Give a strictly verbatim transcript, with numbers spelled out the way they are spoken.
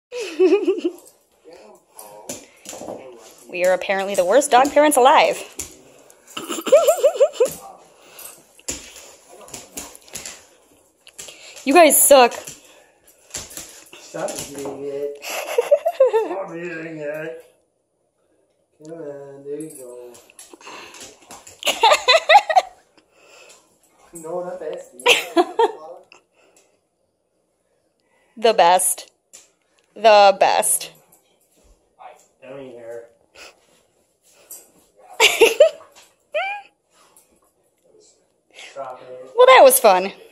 We are apparently the worst dog parents alive. You guys suck. Stop eating it. Stop eating it. Come on, there you go. No, not that. The best. The best. Down here. Drop it. Well, that was fun.